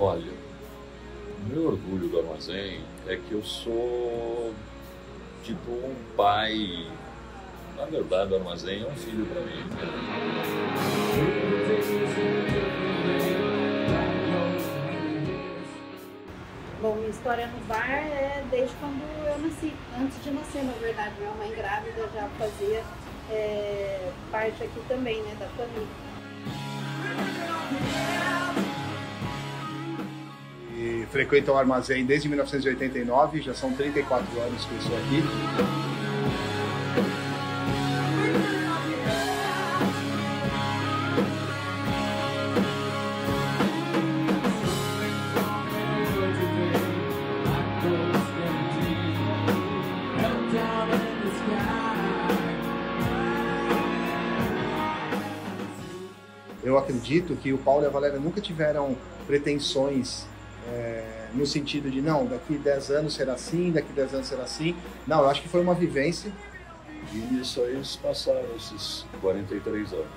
Olha, o meu orgulho do armazém é que eu sou tipo um pai. Na verdade, o armazém é um filho para mim. Bom, minha história no bar é desde quando eu nasci, antes de nascer, na verdade. Minha mãe grávida já fazia parte aqui também, né, da família. E frequento o armazém desde 1989, já são 34 anos que eu estou aqui. Eu acredito que o Paulo e a Valéria nunca tiveram pretensões no sentido de, não, daqui 10 anos será assim, daqui 10 anos será assim. Não, eu acho que foi uma vivência. E nisso aí eles passaram esses 43 anos.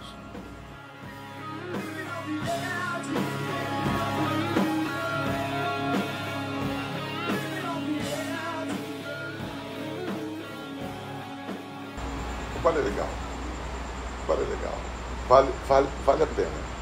O bar é legal. O bar é legal. Vale a pena.